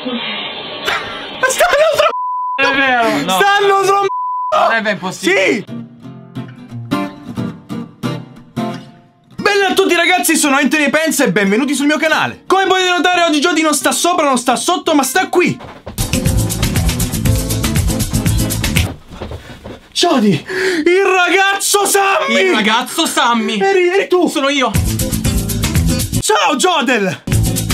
È vero. No. Stanno trombando. Non è ben possibile. Sì. Bella a tutti ragazzi, sono Anthony Penza e benvenuti sul mio canale. Come potete notare oggi Jody non sta sopra, non sta sotto, ma sta qui. Jody, il ragazzo Sammy. Il ragazzo Sammy. Eri tu. Sono io. Ciao Jodel.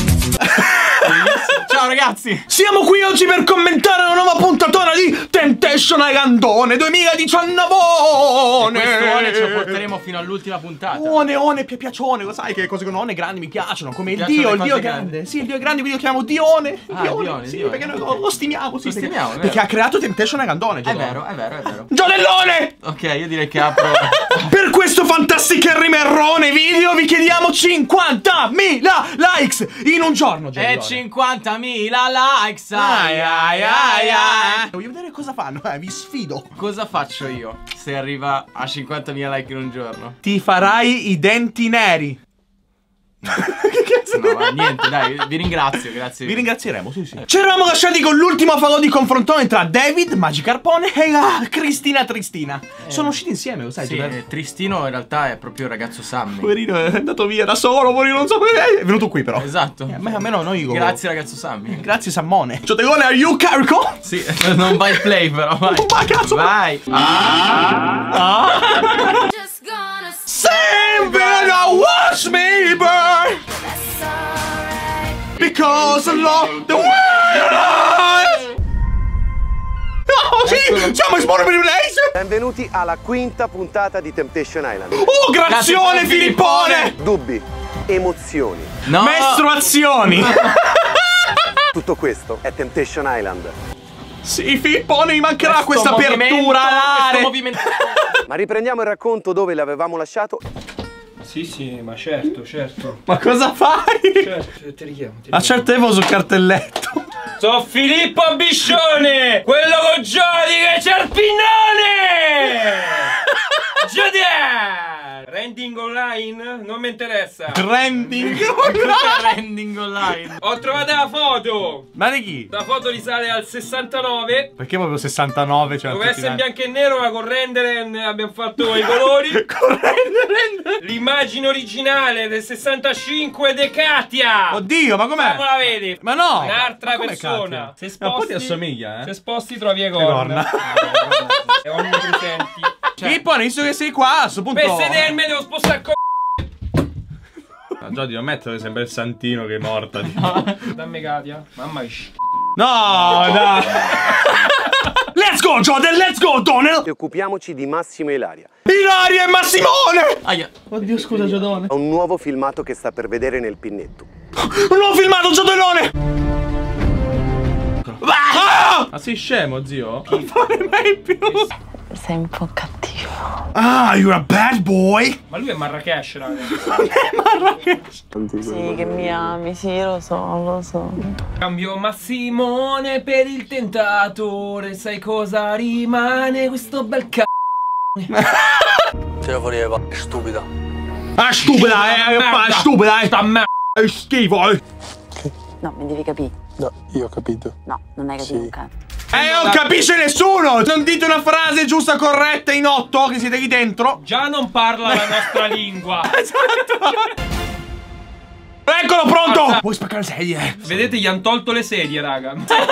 Ciao ragazzi. Siamo qui oggi per commentare una nuova puntatona di Temptation Islandone 2019. Questo ce lo porteremo fino all'ultima puntata. One, piacione, lo sai che le cose con one grandi mi piacciono, come il piacciono Dio, le il Dio cose grande. grandi. Sì, il Dio grande, quindi lo chiamiamo Dione. Ah, Dione, sì, Dione. perché noi lo stimiamo, sì, Lo stimiamo, è vero. perché ha creato Temptation Islandone, È vero, è vero, è vero. Giodellone! Ok, io direi che apro. Per questo fantasticherrimerrone video vi chiediamo 50.000 likes in un giorno, E Giodellone. 50.000 likes. Ai ai ai ai. Voglio vedere cosa fanno, vi sfido. Cosa faccio io se arriva a 50.000 like in un giorno? Ti farai i denti neri. Che cazzo? No, ma niente, dai, vi ringrazio, grazie. Vi ringrazieremo, sì, sì. Ci eravamo lasciati con l'ultimo falò di confrontone tra David, Magicarpone e Cristina Tristina. Sono usciti insieme, lo sai? Sì, Tristino in realtà è proprio il ragazzo Sammy. Poverino è andato via da solo, poverino, non so perché. È venuto qui però. Esatto. Almeno noi. Grazie ragazzo Sammy. Grazie Sammone. Giodellone, are you carico? Sì, non vai play però, vai. Ma cazzo. Vai. Sembra watch me burn. Because I love the world. Oh sì, siamo in Small Place. Benvenuti alla quinta puntata di Temptation Island. Oh, grazione Filippone. Dubbi, emozioni, No. Mestruazioni. tutto questo è Temptation Island. Sì, Filippone, mi mancherà questa Questo apertura alare. movimento. Ma riprendiamo il racconto dove l'avevamo lasciato. Sì, ma certo. Ma cosa fai? Certo, ti richiamo. A certe avevo sul cartelletto. Sono Filippo Biscione! Quello con Jody che c'è il pinnone! Jody! Rending online? Non mi interessa. Trending. Rending online. Ho trovato la foto! Ma di chi? La foto risale al 69. Perché proprio 69? Cioè, Doveva essere in bianco e nero, ma con rendere abbiamo fatto i colori. Rende. L'immagine originale del 65 di Katia! Oddio, ma com'è? Come la vedi? Ma no! Un'altra Ma com'è persona. Katia? Se Ma un po' ti sposti, assomiglia, se sposti trovi le corna. E onnipresenti. Filippone, visto che sei qua, a questo punto. Per sedermi devo spostare il No, Jody, non mettere che sembra il santino che è morta. Dammi Katia. Mamma che No, no. Let's go, Jody, let's go, Donel. E occupiamoci di Massimo e Ilaria. Ilaria e Massimone. Aia. Oddio, scusa, Giodone. Ho un nuovo filmato che sta per vedere nel pinnetto. Un nuovo filmato, Giodellone. Ma sei scemo, zio? Non fare mai più. Sei un po' cattivo. Ah, you're a bad boy. Ma lui è Marrakesh, raga. Sì, che mi ami, sì, lo so. Cambio Massimone per il tentatore. Sai cosa rimane questo bel c***o? Tira fuori Eva, stupida. Ah, stupida, stupida, Sta merda. è schifo, No, mi devi capire. No, io ho capito. No, non hai capito un cazzo. non capisce nessuno! Non dite una frase giusta, corretta in 8 che siete lì dentro. Già non parla la nostra lingua. Esatto. Eccolo, pronto! Vuoi spaccare le sedie? Vedete, gli hanno tolto le sedie, raga.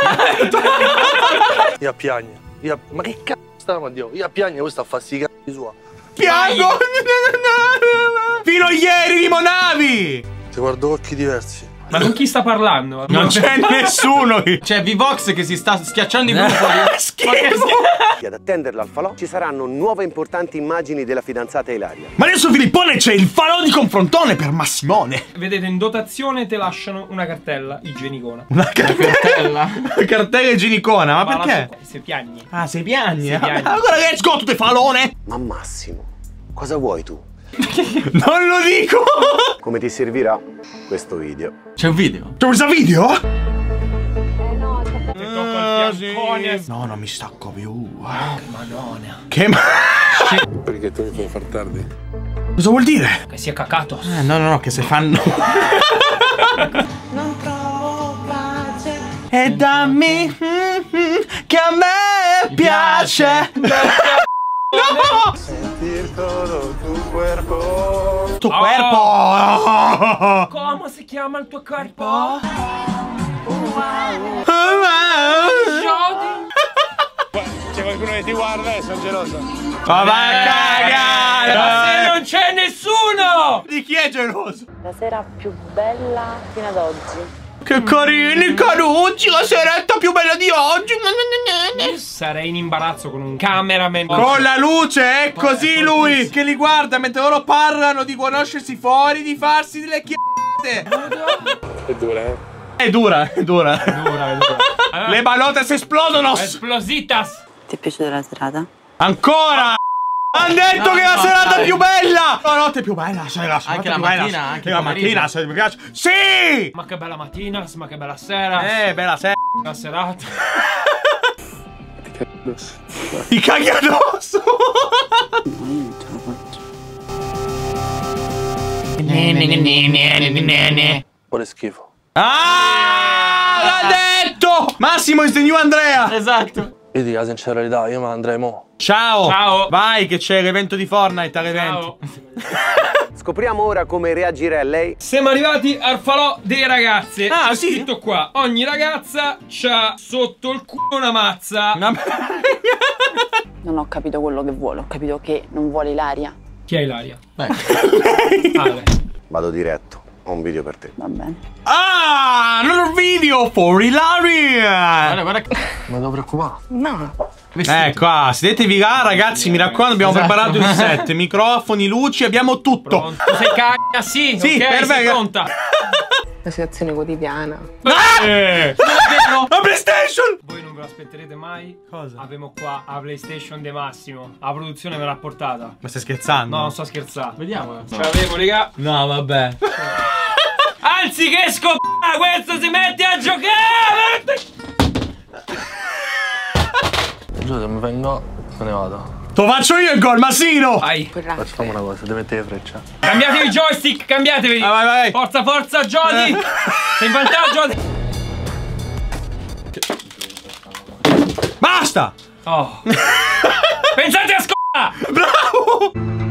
Io piagne. Ma che cazzo stiamo a Dio? Io piagne, questa fa sti cazzi sua. Piango! Fino a ieri limonavi! Ti guardo occhi diversi. Ma con chi sta parlando? Non c'è nessuno! C'è V-Vox che si sta schiacciando i brufoli. Schifo! E ad attenderla al falò ci saranno nuove importanti immagini della fidanzata Ilaria. Ma adesso Filippone c'è il falò di confrontone per Massimone. Vedete, in dotazione te lasciano una cartella igienicona. Una cartella? Una cartella igienicona, ma perché? Se piagni. Ah, sei piagni? Se piagni. Allora let's go, tu te falone! Ma Massimo, cosa vuoi tu? Non lo dico! Come ti servirà questo video? C'è un video. C'è questo video? Ti tocco il fiancone. No, non mi stacco più. Madonna. Che Perché tu mi fai far tardi? Cosa vuol dire? Che sia cacato. No, che se fanno. Non trovo pace. e dammi che a me piace. No! Sentir todo tu cuerpo. Tu cuerpo. Come si chiama il tuo corpo? C'è qualcuno che ti guarda e sono geloso. Ma va a cagare! Ma se non c'è nessuno! Di chi è geloso? La sera più bella fino ad oggi. Che carini, carucci, la seretta più bella di oggi. Sarei in imbarazzo con un cameraman. Con la luce, è così lui che li guarda mentre loro parlano di conoscersi fuori, di farsi delle chiate. È dura, eh? È dura, è dura. Allora, Le balotes esplodono. Esplositas. Ti è piaciuta la serata? Ancora. Han detto che è la serata più bella. La notte più bella, sai, la serata Anche la più bella. mattina, anche la il mattina, pomeriggio. se mi piace. Sì! Ma che bella mattina, ma che bella sera. Bella sera. La serata. Ti caghi addosso. Vuole schifo. Ah, l'ha detto. Massimo is the new Andrea. Esatto. Io dico la sincerità, io me ne andrei mo'. Ciao. Ciao. Vai che c'è l'evento di Fortnite all'evento. Ciao. Scopriamo ora come reagirà lei. Siamo arrivati al falò delle ragazze. Ah, C'è sì? scritto qua. Ogni ragazza c'ha sotto il culo una mazza. Non ho capito quello che vuole, ho capito che non vuole Ilaria. Chi è Ilaria? Beh, Ale. Vado diretto, ho un video per te. Va bene. Ah, another video for Ilaria. guarda che Ma devo preoccupare. Qua, sedetevi là ragazzi, mi raccomando, abbiamo preparato il set, microfoni, luci, abbiamo tutto. Pronto? Sei cagna? Sì, Sì, ok, perfetto. sei pronta. La situazione quotidiana. La PlayStation! Voi non ve lo aspetterete mai. Cosa? Avevo qua la PlayStation De Massimo. La produzione me l'ha portata. Ma stai scherzando? No, non sto scherzando. vediamola. Ce l'avevo, raga. No, vabbè. Anzi, che questo si mette a giocare! Giù, se mi vengo, me ne vado. Lo faccio io il gol, Massino! Vai. Facciamo una cosa, devi mettere freccia. Cambiatevi i joystick, cambiatevi. Vai. Forza, forza, Jody. Sei in vantaggio. Basta! Oh. Pensate a scuola! Bravo!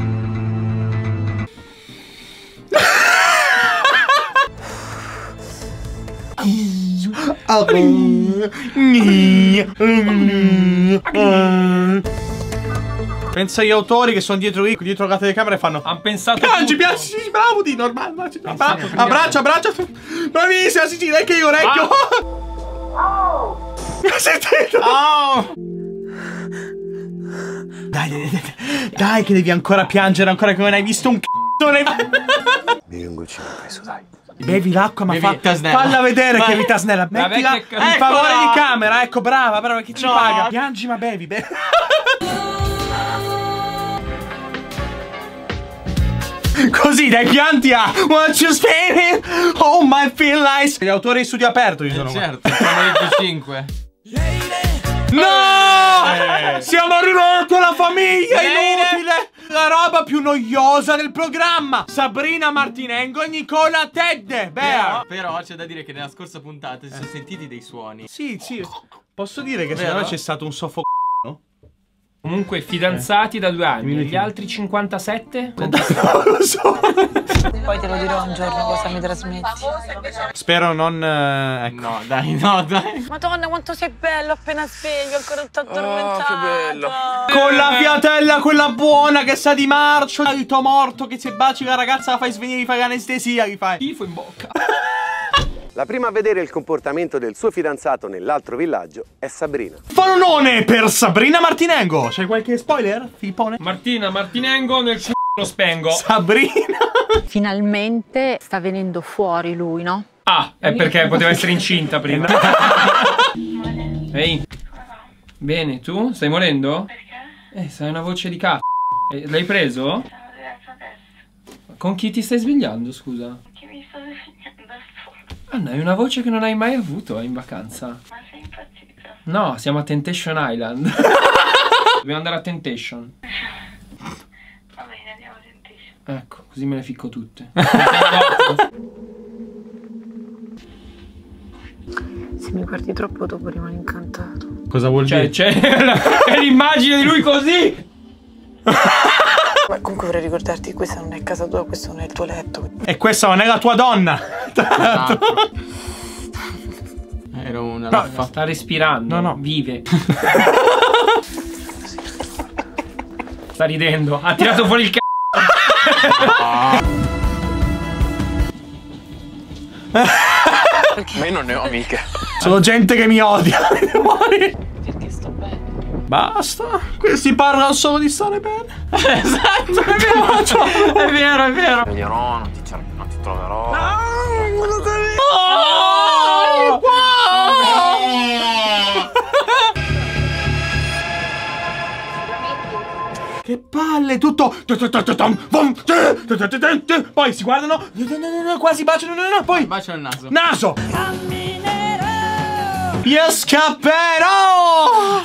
Pensa agli autori che sono dietro la telecamera e fanno Han pensato piangi, tutto. piangi, sì, bravo di normale, abbraccia, bravissima, sì, dai che io orecchio. Sentite? Dai che devi ancora piangere, ancora che non hai visto un c***o. Mi vengo vicino preso, dai. Bevi l'acqua, ma Bevi vita snella. falla vedere che vita snella. La Mettila vecchia in eccola. favore di camera, ecco, brava, che ci No. paga. Piangi, ma bevi. Così dai pianti a What you spinning? Oh my feel nice. Gli autori di studio aperto ci sono qua. certo, siamo nel 5. No! Siamo arrivati alla famiglia inutile! La roba più noiosa del programma! Sabrina Martinengo e Nicola Tedde! Bear! Però c'è da dire che nella scorsa puntata si sono sentiti dei suoni. Sì, posso dire che Vero? secondo me c'è stato un soffoco. Comunque fidanzati da 2 anni. Gli altri 57? Non lo so. Poi te lo dirò un giorno cosa mi trasmetti. Spero non. Ecco. No, dai. Madonna, quanto sei bello appena sveglio, ancora tutto addormentato. che bello. Con la fiatella, quella buona che sa di marcio. Il tuo morto che se baci la ragazza la fai svenire, gli fai l'anestesia, gli fai. Tifo in bocca. La prima a vedere il comportamento del suo fidanzato nell'altro villaggio è Sabrina. Falonone per Sabrina Martinengo. C'hai qualche spoiler, Filippone? Martina Martinengo nel c***o lo spengo. Sabrina. Finalmente sta venendo fuori lui, no? Ah, è perché poteva essere incinta prima. Ehi. Bene, tu? Stai morendo? Perché? Sai una voce di cazzo. L'hai preso? Con chi ti stai svegliando, scusa? Che mi sto svegliando da sola. Anna, hai una voce che non hai mai avuto in vacanza. Ma sei impazzita? No, siamo a Temptation Island. Dobbiamo andare a Temptation. Va bene, andiamo a Temptation. Ecco, così me le ficco tutte. Se mi guardi troppo dopo rimani incantato. Cosa vuol dire? C'è l'immagine di lui così. Ma comunque vorrei ricordarti che questa non è casa tua, questo non è il tuo letto. E questa non è la tua donna. Era una No, laffa. sta respirando. No. Vive. Sta ridendo. Ha tirato fuori il c***o. Ma io non ne ho amiche. Sono gente che mi odia. Perché sto bene. Basta. Questi parlano solo di stare bene. Esatto, è vero. È vero, è vero. Veglierò, non ti troverò. Che palle, tutto. Poi si guardano. Quasi baciano. Poi Bacia il naso. naso. Io scapperò.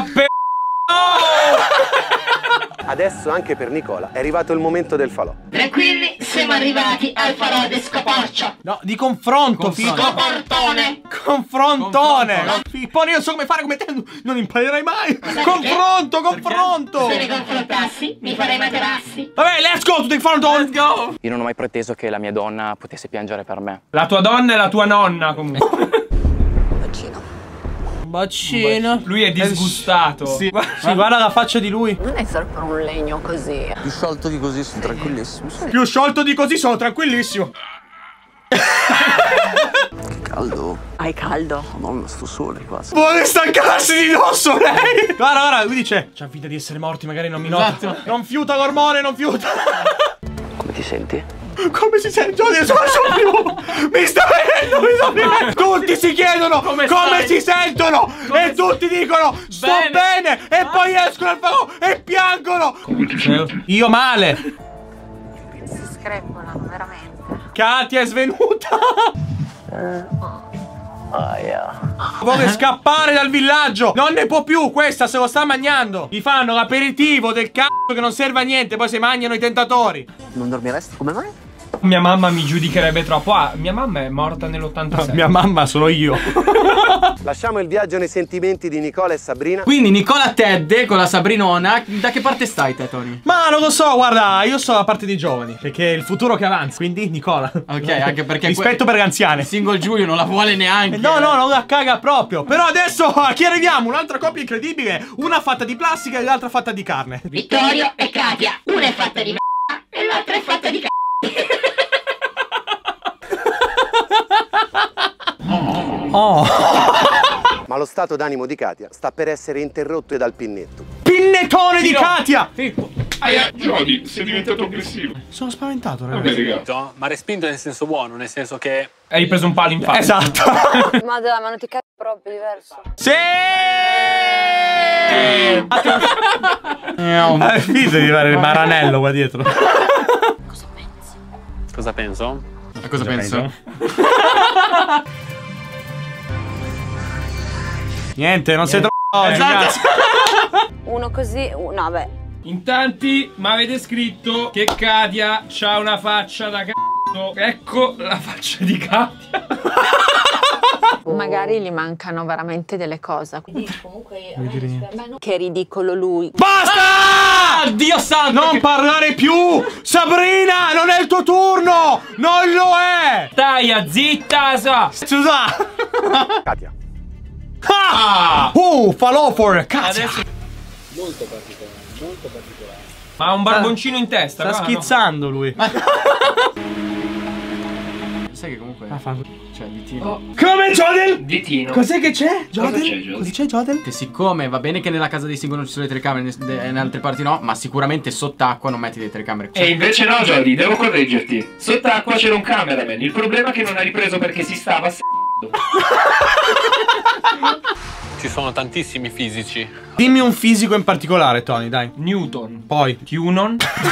Adesso anche per Nicola è arrivato il momento del falò. Tranquilli, siamo arrivati al farò di Scoporcio. No, di confronto. Confronto. Scoportone. Confrontone. Fippone, io so come fare come te. Non imparerai mai. Confronto. Se mi confrontassi, mi farei materassi. Vabbè, let's go to the front door. Let's go. Io non ho mai preteso che la mia donna potesse piangere per me. La tua donna è la tua nonna comunque. Bacino. Lui è disgustato. Sì, guarda la faccia di lui. Non essere per un legno così. Più sciolto di così, sono tranquillissimo. Più sciolto di così, sono tranquillissimo. Che caldo. Hai caldo? Madonna, sto sole quasi. Vuole staccarsi di dosso lei. Guarda, lui dice: c'ha vita di essere morti, magari non mi nota. Esatto. Non fiuta l'ormone, non fiuta. Come ti senti? Come si sente? Adesso non so più. Mi sta venendo. Tutti si chiedono come si sentono. E tutti dicono sto bene. E poi escono al falò e piangono. Io male. Si screpolano, veramente. Katia è svenuta. Vuole scappare dal villaggio. Non ne può più. Questa se lo sta mangiando. Gli fanno l'aperitivo del c***o che non serve a niente. Poi si mangiano i tentatori. Non dormiresti? Come mai? Mia mamma mi giudicherebbe troppo. Ah, mia mamma è morta nell'87. Mia mamma sono io. Lasciamo il viaggio nei sentimenti di Nicola e Sabrina. Quindi Nicola Tedde con la Sabrinona. Da che parte stai te, Tony? Ma non lo so, guarda, io sono la parte dei giovani. Perché è il futuro che avanza. Quindi Nicola. Ok, anche perché rispetto per gli anziani. il single Giulio non la vuole neanche. No, non la caga proprio. Però adesso a chi arriviamo? Un'altra coppia incredibile. Una fatta di plastica e l'altra fatta di carne. Vittorio e Katia. Una è fatta di m***a e l'altra è fatta di c***o. Oh. Ma lo stato d'animo di Katia sta per essere interrotto dal pinnetto. Pinnettone di Katia. Jody, sei diventato aggressivo. Sono spaventato, Vabbè, ragazzi. raga. Ma respinto nel senso buono, nel senso che... Hai ripreso un palo in faccia. Esatto. Ma dai, ma non ti cazzo proprio diverso. Sì. È finito di fare il maranello qua dietro. Cosa penso? A cosa penso? Niente, non sei troppo. Esatto. Uno così, no, beh. In tanti mi avete scritto che Katia c'ha una faccia da c***o. Ecco la faccia di Katia. Magari gli mancano veramente delle cose. Quindi comunque che ridicolo lui. Basta! Dio santo! Non parlare più! Sabrina, non è il tuo turno! Non lo è! Stai zitta, sa. Scusa! Katia. Ah! Falò for Katia! Adesso... Molto particolare. Ma ha un barboncino in testa. Sta guarda, schizzando lui. Sai che comunque cioè ditino. Come Jodel? Ditino. Cos'è che c'è? Cosa c'è, Jodel? Cosa c'è Jodel? Che siccome va bene che nella casa dei singoli ci sono le telecamere e in altre parti no, ma sicuramente sott'acqua non metti le telecamere. E invece no, Jody, devo correggerti. Sott'acqua c'era un cameraman. Il problema è che non ha ripreso perché si stava Ci sono tantissimi fisici. Dimmi un fisico in particolare, Tony, dai. Newton. Poi. Tunon.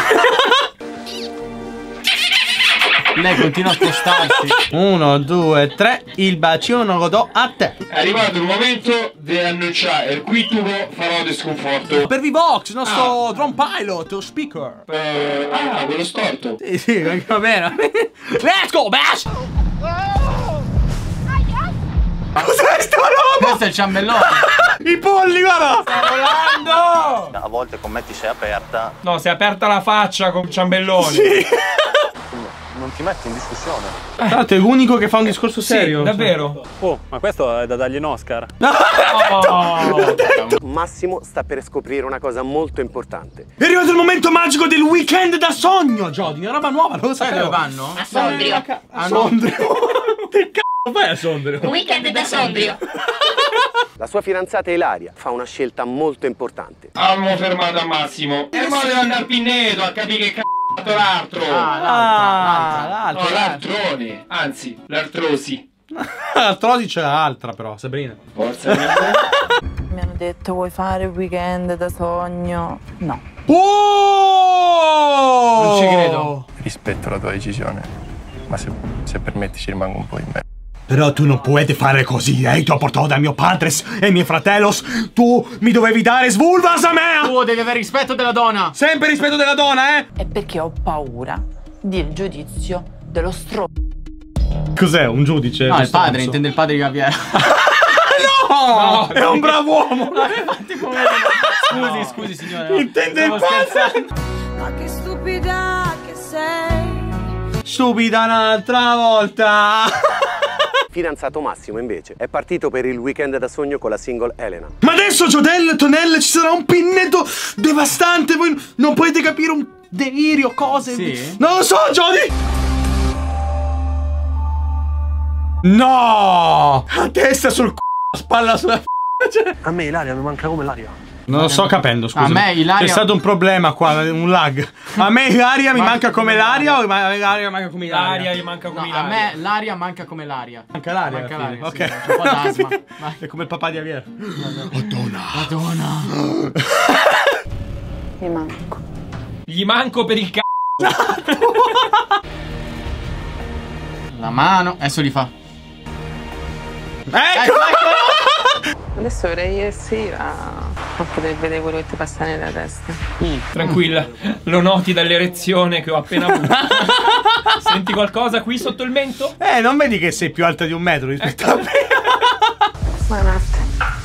Lei continua a spostarsi. 1, 2, 3. Il bacino lo do a te. È arrivato il momento di annunciare il quintubo farò di sconforto. Per Vivox, il nostro drone pilot o speaker. Quello storto. Sì, va bene. Let's go, bash! Cos'è sta roba? Questo è il ciambellone. I polli, guarda. Sta volando! A volte con me ti sei aperta. No, si è aperta la faccia con ciambellone. Sì. Non ti metti in discussione. Tra l'altro è l'unico che fa un discorso serio. Sì, davvero. Oh, ma questo è da dargli un Oscar. Massimo sta per scoprire una cosa molto importante. È arrivato il momento magico del weekend da sogno, Jody. Una roba nuova, non lo Sai sapevo. dove vanno? A Sondrio. A Sondrio. Che cazzo fai a Sondrio? Weekend da Sondrio. La sua fidanzata Ilaria fa una scelta molto importante. Abbiamo fermato a Massimo. E mo deve andare a Pinneto a capire che cazzo l'altro. l'altro. No, l'altrone. Anzi, l'artrosi. L'artrosi c'è l'altra però, Sabrina. Forza. Mi hanno detto vuoi fare il weekend da sogno? No. Oh! Non ci credo. Rispetto la tua decisione, ma se permetti ci rimango un po' in me. Però tu non puoi fare così, ti ho portato da mio padre e mio fratello. Tu mi dovevi dare svulvas a me! Tu devi avere rispetto della donna. Sempre rispetto della donna, È perché ho paura del giudizio dello Cos'è, un giudice? No, il padre, intende il padre di Gabriele. No! È un bravo uomo! Scusi, signore. Intende il padre! Ma che stupida che sei. Stupida un'altra volta! Fidanzato Massimo invece è partito per il weekend da sogno con la single Elena. Ma adesso, Giodel, Tonelle, ci sarà un pinneto devastante. Voi non potete capire un delirio, cose. Sì? Non lo so, Jody! No! A testa sul c***o, spalla sulla A me Ilaria mi manca come l'aria. Non lo sto capendo, scusa. A me Ilaria... C'è stato un problema qua, un lag. A me Ilaria mi manca come l'aria o Ilaria manca come Ilaria? L'aria gli manca come No, l'aria. a me l'aria manca come l'aria. Manca l'aria. Manca alla fine. l'aria, Ok. sì, c'è un po' d'asma. È come il papà di Javier. Madonna. Mi manco. Gli manco per il c***o. La mano. Adesso li fa. Ecco! Adesso vorrei ieri sera non poter vedere quello che ti passa nella testa. Tranquilla, lo noti dall'erezione che ho appena avuto. Senti qualcosa qui sotto il mento? Non vedi che sei più alta di 1 metro rispetto a me? Buonanotte.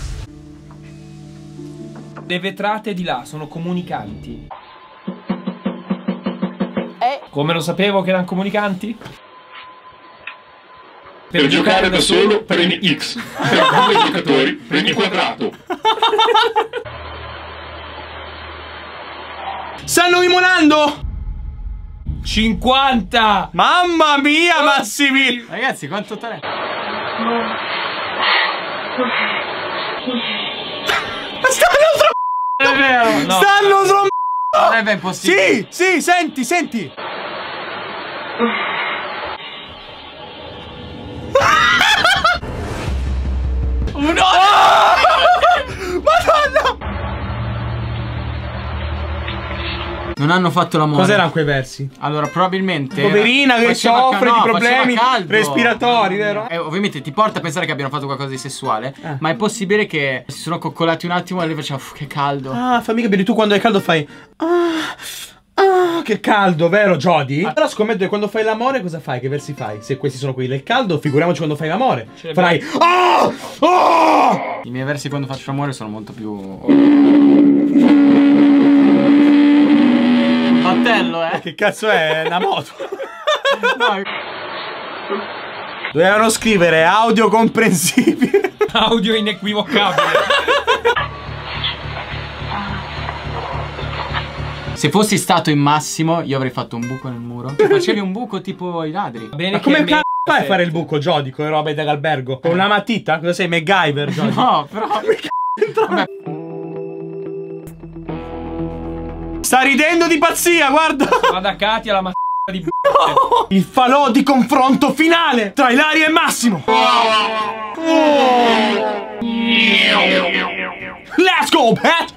Le vetrate di là sono comunicanti. Come lo sapevo che erano comunicanti? Per giocare da solo premi X. Per 2 giocatori premi quadrato. Stanno limonando! 50! Mamma mia, Massimi! Ragazzi, quanto talento. Stanno È vero. No. Stanno Non è ben possibile. Sì, senti! Uno! Madonna! Non hanno fatto l'amore. Cos'erano quei versi? Allora, probabilmente. Poverina che soffre di problemi respiratori, vero? Ovviamente ti porta a pensare che abbiano fatto qualcosa di sessuale. Ma è possibile che si sono coccolati un attimo e lei faceva che caldo. Ah, fammi capire, tu quando è caldo fai che caldo, vero Jody? Allora scommetto che quando fai l'amore cosa fai? Che versi fai? Se questi sono quelli del caldo, figuriamoci quando fai l'amore. Farai I miei versi quando faccio l'amore sono molto più... Battello, Che cazzo è? Una moto? No. Dovevano scrivere audio comprensibile. Audio inequivocabile. Se fossi stato in Massimo, io avrei fatto un buco nel muro. Facevi un buco tipo i ladri. Bene. Ma come cazzo fai a fare il buco, Jody, con le robe dall'albergo? Con una matita? Cosa sei, MacGyver, Jody? No, però... Vabbè. Sta ridendo di pazzia, guarda! Vado a Katia la di Il falò di confronto finale tra Ilaria e Massimo! Let's go, Pat!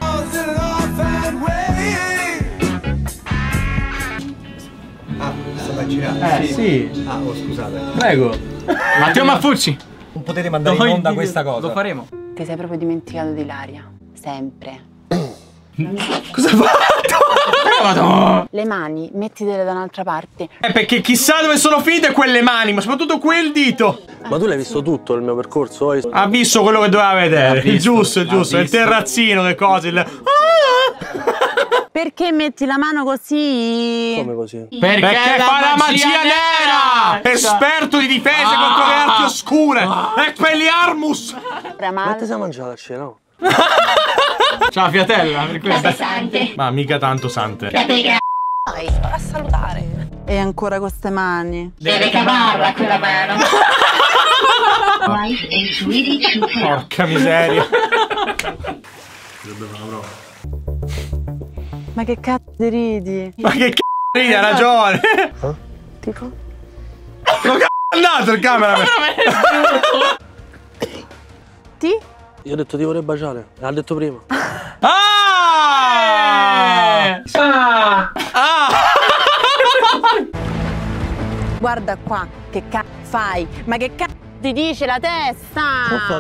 Sì. Scusate. Prego. Matteo Maffucci. Non potete mandare in onda questa cosa. Lo faremo. Ti sei proprio dimenticato di Ilaria. Sempre. Cosa hai fatto? Le mani, mettitele da un'altra parte. Perché chissà dove sono finite quelle mani, ma soprattutto quel dito. Ma tu l'hai visto tutto il mio percorso? Ha visto quello che doveva vedere. Il giusto, il terrazzino, le cose. Perché metti la mano così? Come così? Perché fa la magia nera! Esperto di difesa contro le arti oscure! Expelliarmus! Ma ti sei mangiato a cena? No? Ciao fiatella, per questo. Ma mica tanto sante. A salutare. E ancora con ste mani. Deve cavarla quella mano. Porca miseria. Ma che cazzo ridi? Ma che c***o ridi, ha ragione. Tipo? Non c***o è andato il cameraman. Ti? Io ho detto ti vorrei baciare. L'ha detto prima. Guarda qua, che cazzo fai? Ma che cazzo ti dice la testa?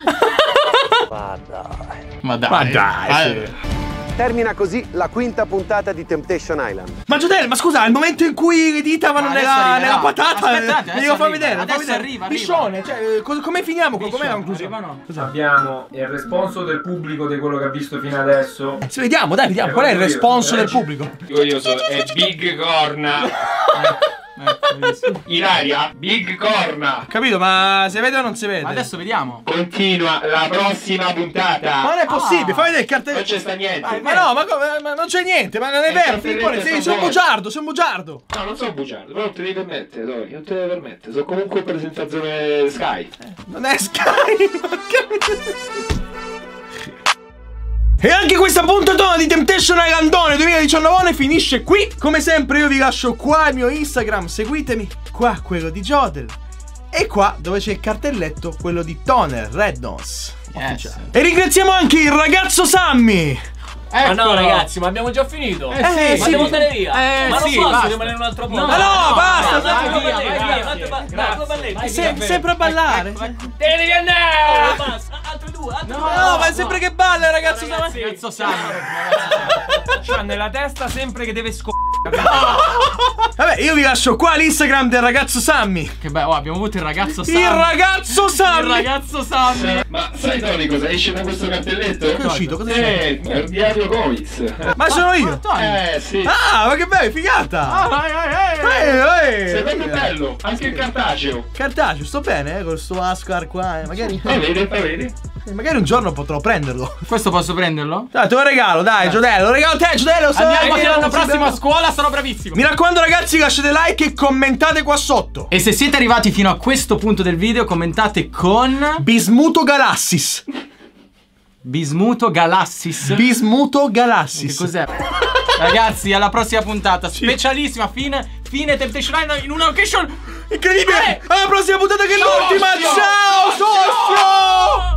Ma dai. Ma dai. Termina così la quinta puntata di Temptation Island. Ma Giudel, ma scusa, al momento in cui le dita vanno nella patata, aspettate, mi devo far vedere. Adesso arriva. Piscione, cioè, come finiamo? Com'è la conclusione? Abbiamo il responso del pubblico di quello che ha visto fino adesso. Vediamo, dai, vediamo. Qual è il responso del pubblico? Io so, è Big Corna. Ilaria, Big Corna. Capito, ma si vede o non si vede? Adesso vediamo. Continua la prossima puntata. Ma non è possibile, fai vedere il cartello. Non c'è sta niente. Ma no, ma non c'è niente, ma non è vero. Sei un bugiardo, sei un bugiardo. No, non sono un bugiardo, però non te devi permettere, Dori, non te devi permettere. Sono comunque in presentazione Sky. Non è Sky. E anche questa puntatona di Temptation Islandone 2019 finisce qui. Come sempre io vi lascio qua il mio Instagram, seguitemi. Qua quello di Jodel. E qua dove c'è il cartelletto quello di Toner Red Nose. Yes. E ringraziamo anche il ragazzo Sammy. Ma no ragazzi, ma abbiamo già finito. Sì, ma devo andare via. Ma non posso basta. rimanere un altro po'. No, basta. Vai via. Sempre a ballare. Te devi andare. Basta, altri due. No, ma è sempre che balla il ragazzo Sammy. Cazzo Sammy. C'ha nella testa sempre che deve Vabbè, io vi lascio qua l'Instagram del ragazzo Sammy. Che bello, abbiamo avuto il ragazzo Sammy. Il ragazzo Sammy. Il ragazzo Sammy. Ma sai Tony cosa esce da questo cartelletto? Che è uscito? Cosa c'è? Il diario Comics. Ma sono io? Sì. Ah, ma che bello, figata. Secondo bello, anche il cartaceo. Cartaceo, sto bene, con sto Ascar qua, magari. Vedi? Magari un giorno potrò prenderlo. Questo posso prenderlo? Dai, te lo regalo, dai, Giodello. Lo regalo a te, Giodello. Andiamo che l'anno prossimo a scuola sarò bravissimo. Mi raccomando ragazzi, lasciate like e commentate qua sotto. E se siete arrivati fino a questo punto del video, commentate con Bismuto Galassis. Bismuto Galassis. Bismuto Galassis. Che cos'è? Ragazzi, alla prossima puntata specialissima, fine Temptation Island in una location incredibile. Alla prossima puntata che è l'ultima. Ciao, socio.